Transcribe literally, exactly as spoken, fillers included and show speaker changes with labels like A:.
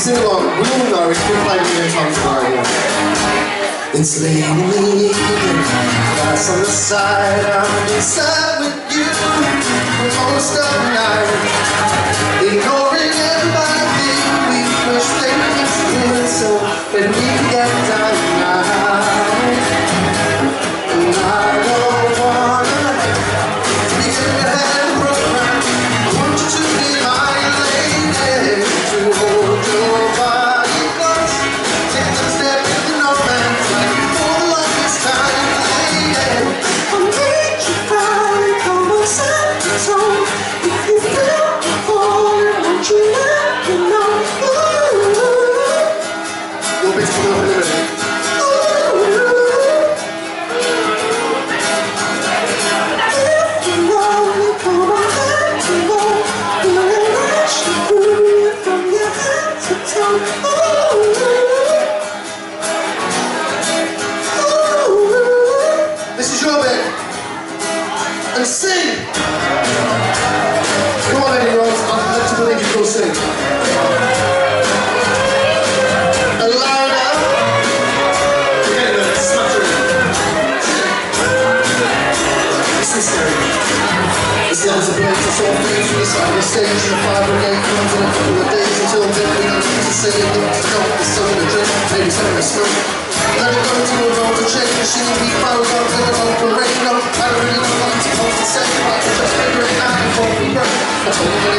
A: sing along, we all know it's been played a million times in our area. It's late in the evening, glass on the side, I'm inside with you for most of the night. Ignoring everybody, we push things in, so when we get down now, and I don't wanna be in your head program. I want you to be my lady, to hold your body close, take a step into no man's land for the longest time, lady. I'll make you cry, come on, set the tone. If you feel the falling, won't you let me know? Ooh, we'll be coming up in a minute. This is your bit. And sing! Come on, anyone. I'd like to believe you will sing. And louder. Forget it, it's smattering. This is scary. This level's a blend to solve things from the side of the stage, and the fire brigade comes in a couple of days. Until then, we don't need to say it. It's not the sun in the drink, maybe some of the smoke. Let it go to a roll to check machine, we froze on to the open radio. I don't really know what I'm supposed to say, but I just figure it out before we break. I told you